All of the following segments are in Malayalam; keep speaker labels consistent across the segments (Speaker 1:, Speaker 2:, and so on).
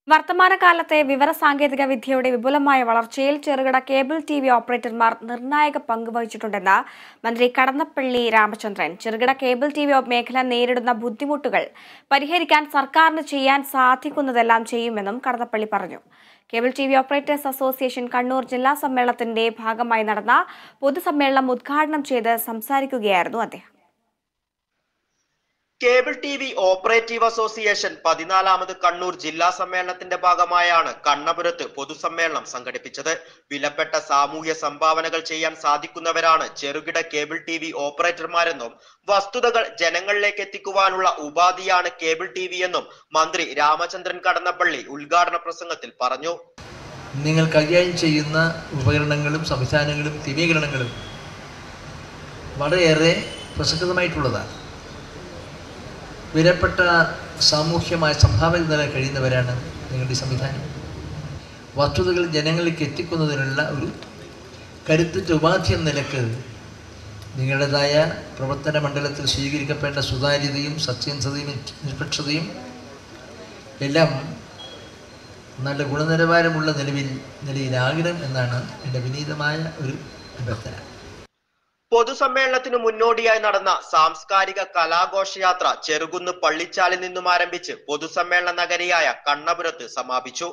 Speaker 1: വർത്തമാനകാലത്തെ വിവരസാങ്കേതിക വിദ്യയുടെ വിപുലമായ വളർച്ചയിൽ ചെറുകിട കേബിൾ ടിവി ഓപ്പറേറ്റർമാർ നിർണായക പങ്ക് വഹിച്ചിട്ടുണ്ടെന്ന് മന്ത്രി കടന്നപ്പള്ളി രാമചന്ദ്രൻ. ചെറുകിട കേബിൾ ടിവി മേഖല നേരിടുന്ന ബുദ്ധിമുട്ടുകൾ പരിഹരിക്കാൻ സർക്കാരിന് ചെയ്യാൻ സാധിക്കുന്നതെല്ലാം ചെയ്യുമെന്നും കടന്നപ്പള്ളി പറഞ്ഞു. Cable TV operators association Kannur ജില്ലാ സമ്മേളനത്തിന്റെ ഭാഗമായി നടന്ന പൊതുസമ്മേളനം ഉദ്ഘാടനം ചെയ്ത് സംസാരിക്കുകയായിരുന്നു അദ്ദേഹം.
Speaker 2: കേബിൾ ടിവി ഓപ്പറേറ്റീവ് അസോസിയേഷൻ 14ാമത് കണ്ണൂർ ജില്ലാ സമ്മേളനത്തിന്റെ ഭാഗമായാണ് കണ്ണപുരത്ത് പൊതുസമ്മേളനം സംഘടിപ്പിച്ചത്. വിലപ്പെട്ട സാമൂഹ്യ സംഭാവനകൾ ചെയ്യാൻ സാധിക്കുന്നവരാണ് ചെറുകിട കേബിൾ ടിവി ഓപ്പറേറ്റർമാരെന്നും വസ്തുതകൾ ജനങ്ങളിലേക്ക് എത്തിക്കുവാനുള്ള ഉപാധിയാണ് കേബിൾ ടിവി എന്നും മന്ത്രി രാമചന്ദ്രൻ കടന്നപ്പള്ളി ഉദ്ഘാടന പ്രസംഗത്തിൽ പറഞ്ഞു.
Speaker 3: നിങ്ങൾ കൈകാര്യം ചെയ്യുന്ന ഉപകരണങ്ങളും സംവിധാനങ്ങളും ക്രമീകരണങ്ങളും വളരെയേറെ പ്രസക്തമായിട്ടുള്ളതാണ്. വിലപ്പെട്ട സാമൂഹ്യമായ സംഭാവന നൽകാൻ കഴിയുന്നവരാണ് നിങ്ങളുടെ സംവിധാനം. വസ്തുതകൾ ജനങ്ങളിലേക്ക് എത്തിക്കുന്നതിനുള്ള ഒരു കരുത്തുറ്റ ഉപാധി എന്ന നിലക്ക് നിങ്ങളുടേതായ പ്രവർത്തന മണ്ഡലത്തിൽ സ്വീകരിക്കപ്പെട്ട സുതാര്യതയും സത്യസന്ധതയും നിഷ്പക്ഷതയും എല്ലാം നല്ല ഗുണനിലവാരമുള്ള നിലയിലാകണം എന്നാണ് എൻ്റെ വിനീതമായ ഒരു അഭ്യർത്ഥന.
Speaker 2: പൊതുസമ്മേളനത്തിനു മുന്നോടിയായി നടന്ന സാംസ്കാരിക കലാഘോഷയാത്ര ചെറുകുന്ന് പള്ളിച്ചാലിൽ നിന്നും ആരംഭിച്ച് പൊതുസമ്മേളന നഗരിയായ കണ്ണപുരത്ത് സമാപിച്ചു.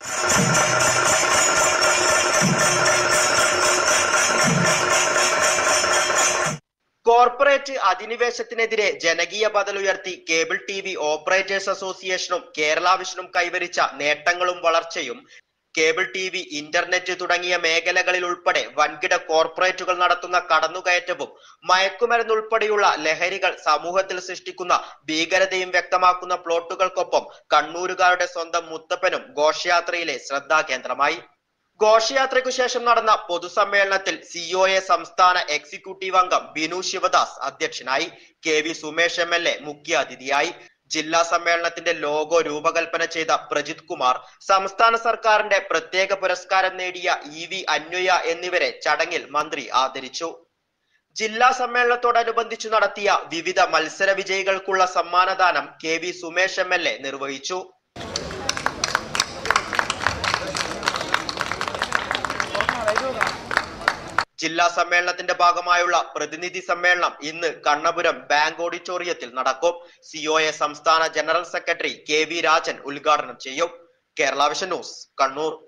Speaker 2: കോർപ്പറേറ്റ് അധിനിവേശത്തിനെതിരെ ജനകീയ ബദലുയർത്തി കേബിൾ ടിവി ഓപ്പറേറ്റേഴ്സ് അസോസിയേഷനും കേരള വിഷനും കൈവരിച്ച നേട്ടങ്ങളും വളർച്ചയും കേബിൾ ടിവി, ഇന്റർനെറ്റ് തുടങ്ങിയ മേഖലകളിൽ ഉൾപ്പെടെ വൻകിട കോർപ്പറേറ്റുകൾ നടത്തുന്ന കടന്നുകയറ്റവും മയക്കുമരുന്നുൾപ്പെടെയുള്ള ലഹരികൾ സമൂഹത്തിൽ സൃഷ്ടിക്കുന്ന ഭീകരതയും വ്യക്തമാക്കുന്ന പ്ലോട്ടുകൾക്കൊപ്പം കണ്ണൂരുകാരുടെ സ്വന്തം മുത്തപ്പനും ഘോഷയാത്രയിലെ ശ്രദ്ധാകേന്ദ്രമായി. ഘോഷയാത്രയ്ക്കു ശേഷം നടന്ന പൊതുസമ്മേളനത്തിൽ COA സംസ്ഥാന എക്സിക്യൂട്ടീവ് അംഗം ബിനു ശിവദാസ് അധ്യക്ഷനായി. KV സുമേഷ് MLA മുഖ്യാതിഥിയായി. ജില്ലാ സമ്മേളനത്തിന്റെ ലോഗോ രൂപകൽപ്പന ചെയ്ത പ്രജിത് കുമാർ, സംസ്ഥാന സർക്കാരിന്റെ പ്രത്യേക പുരസ്കാരം നേടിയ EV അന്വയ എന്നിവരെ ചടങ്ങിൽ മന്ത്രി ആദരിച്ചു. ജില്ലാ സമ്മേളനത്തോടനുബന്ധിച്ചു നടത്തിയ വിവിധ മത്സര വിജയികൾക്കുള്ള സമ്മാനദാനം KV സുമേഷ് MLA നിർവഹിച്ചു. ജില്ലാ സമ്മേളനത്തിന്റെ ഭാഗമായുള്ള പ്രതിനിധി സമ്മേളനം ഇന്ന് കണ്ണപുരം ബാങ്ക് ഓഡിറ്റോറിയത്തിൽ നടക്കും. COA സംസ്ഥാന ജനറൽ സെക്രട്ടറി KV രാജൻ ഉദ്ഘാടനം ചെയ്യും. Kerala vision news, Kannur.